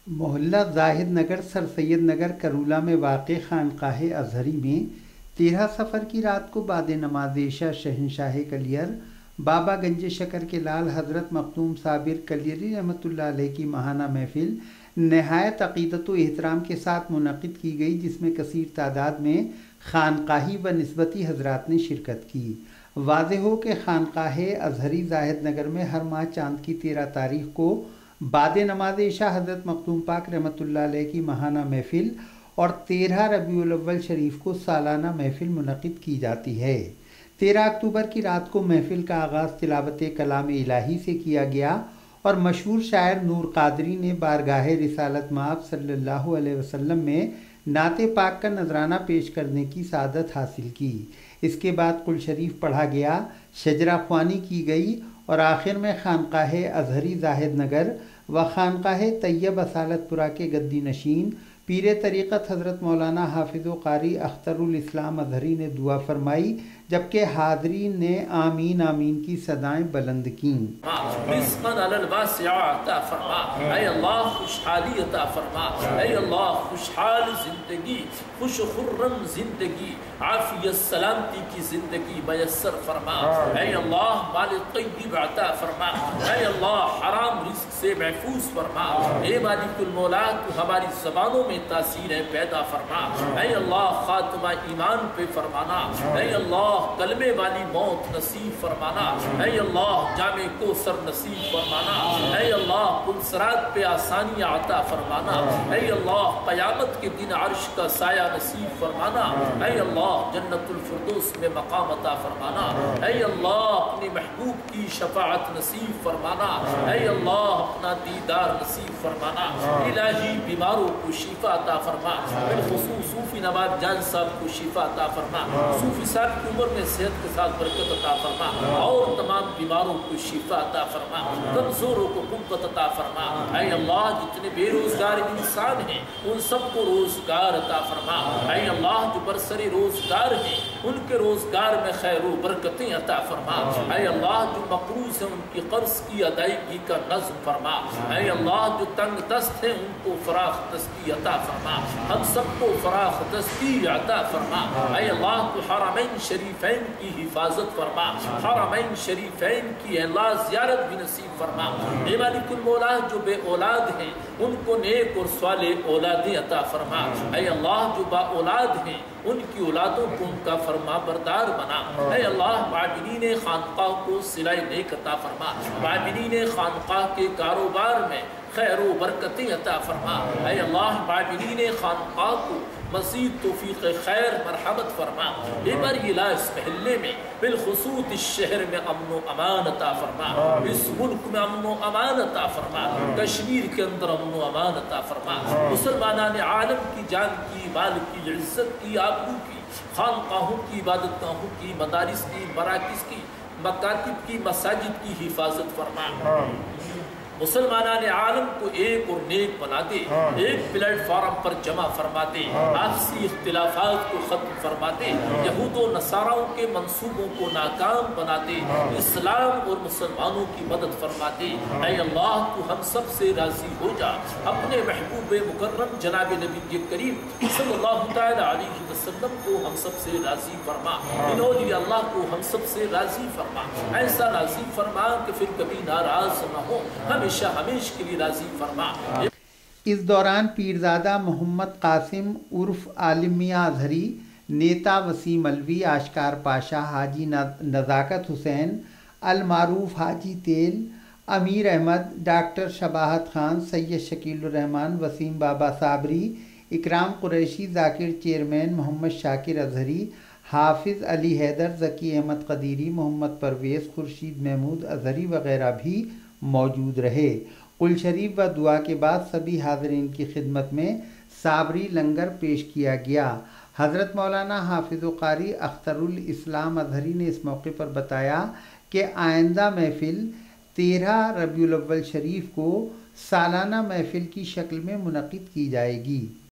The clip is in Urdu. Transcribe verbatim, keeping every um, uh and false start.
محلہ زاہد نگر سر سید نگر کرولہ میں واقع خانقاہ ازہری میں تیرہ سفر کی رات کو بعد نماز عشاء شہنشاہ کلیر بابا گنج شکر کے لال حضرت مختوم صابر کلیری رحمۃ اللہ علیہ کی ماہانہ محفل نہایت عقیدت و احترام کے ساتھ منعقد کی گئی، جس میں کثیر تعداد میں خانقاہی و نسبتی حضرات نے شرکت کی۔ واضح ہو کہ خانقاہ ازہری زاہد نگر میں ہر ماہ چاند کی تیرہ تاریخ کو بعد نماز عشاء حضرت مختوم پاک رحمۃ اللہ علیہ کی ماہانہ محفل اور تیرہ ربیع الاول شریف کو سالانہ محفل منعقد کی جاتی ہے۔ تیرہ اکتوبر کی رات کو محفل کا آغاز تلاوت کلام الہی سے کیا گیا اور مشہور شاعر نور قادری نے بارگاہ رسالت مآب صلی اللہ علیہ وسلم میں نعت پاک کا نذرانہ پیش کرنے کی سعادت حاصل کی۔ اس کے بعد قل شریف پڑھا گیا، شجرہ خوانی کی گئی اور آخر میں خانقاہ ازہری زاہد نگر و خانقاہ طیب اصالت پورہ کے گدی نشین پیر طریقت حضرت مولانا حافظ و قاری اختر الاسلام ازہری نے دعا فرمائی، جبکہ حاضرین نے آمین آمین کی صدائیں بلند کیں۔ رزقاً علی الواسع عطا فرما، اے اللہ خوشحالی عطا فرما، اے اللہ خوشحال زندگی، خوش خرم زندگی، عافیت سلامتی کی زندگی میسر فرما، اے اللہ مال طیب عطا فرما، اے اللہ حرام رزق سے محفوظ فرما، اے مالک المولا تو ہماری زبانوں میں تاثیر پیدا فرما، اے اللہ خاتمہ ایمان پہ فرمانا، اے اللہ کلمے والی موت نصیب فرمانا، اے اللہ جامع کوثر نصیب فرمانا، اے اللہ پل صراط پہ آسانیاں عطا فرمانا، اے اللہ قیامت کے دن عرش کا سایہ نصیب فرمانا، اے اللہ جنت الفردوس میں مقام عطا فرمانا، اے اللہ اپنے محبوب کی شفاعت نصیب فرمانا، اے اللہ اپنا دیدار نصیب فرمانا، الہی بیماروں کو شفا عطا فرما، بالخصوص صوفی نواز جان صاحب کو شفا عطا فرما، صوفی صاحب کی عمر میں صحت کے ساتھ برکت عطا فرما اور تمام بیماروں کو شفا عطا فرما، کمزوروں کو قوت عطا فرما، اے اللہ جتنے بے روزگار انسان ہیں ان سب کو روزگار عطا فرما، اے اللہ جو برسر روزگار ہیں ان کے روزگار میں خیر و برکتیں عطا فرما، اے اللہ جو مقروض ہیں ان کی قرض کی ادائیگی کا نظم فرما، اے اللہ جو تنگ دست ہیں ان کو فراخ دستی عطا فرما، ہم سب کو فراخ دستی عطا فرما، اے اللہ تو حرمین شریفین کی حفاظت فرما، حرمین شریفین کی اللہ زیارت بھی نصیب فرما، اے مالک المولا جو بے اولاد ہیں ان کو نیک اور صالح اولادیں عطا فرما، اے اللہ جو با اولاد ہیں ان کی اولادوں کو ان کا فرما بردار بنا، اے اللہ عابدین خانقاہ کو صلہ نیک عطا فرما، عابدین خانقاہ کے کاروبار میں خیر و برکتیں عطا فرما، اے اللہ عابدین خانقاہ کو مزید توفیق خیر مرحمت فرما، اے باری الہ اس محلے میں بالخصوص اس شہر میں امن و امان عطا فرما، اس ملک میں امن و امان عطا فرما، کشمیر کے اندر امن و امان عطا فرما، مسلمانان عالم کی جان کی، مال کی، عزت کی، آبرو کی، خانقاہوں کی، عبادت گاہوں کی، مدارس کی، مراکز کی، مکاتب کی، مساجد کی حفاظت فرما، مسلمانان عالم کو ایک اور نیک بنا دے، ایک پلیٹ فارم پر جمع فرما دے، آپسی اختلافات کو ختم فرما دے، یہود و نصاراؤں کے منصوبوں کو ناکام بنا دے، اسلام اور مسلمانوں کی مدد فرما دے، اے اللہ تو ہم سب سے راضی ہو جا، اپنے محبوب مکرم جناب نبی کریم صلی اللہ تعالی علیہ وسلم کو ہم سب سے راضی فرما، انہوں اللہ کو ہم سب سے راضی فرما، ایسا راضی فرما کہ پھر کبھی ناراض نہ ہو، ہمیشہ ہمیشہ کے لیے راضی فرما۔ اس دوران پیرزادہ محمد قاسم عرف عالم میاں ازہری، نیتا وسیم الوی، آشکار پاشا، حاجی نزاکت حسین، المعروف حاجی تیل، امیر احمد، ڈاکٹر شباہت خان، سید شکیل الرحمان، وسیم بابا صابری، اکرام قریشی، ذاکر چیئرمین، محمد شاکر ازہری، حافظ علی حیدر، ذکی احمد قدیری، محمد پرویز، خورشید محمود ازہری وغیرہ بھی موجود رہے۔ قل شریف و دعا کے بعد سبھی حاضرین کی خدمت میں صابری لنگر پیش کیا گیا۔ حضرت مولانا حافظ و قاری اختر الاسلام ازہری نے اس موقع پر بتایا کہ آئندہ محفل تیرہ ربیع الاول شریف کو سالانہ محفل کی شکل میں منعقد کی جائے گی۔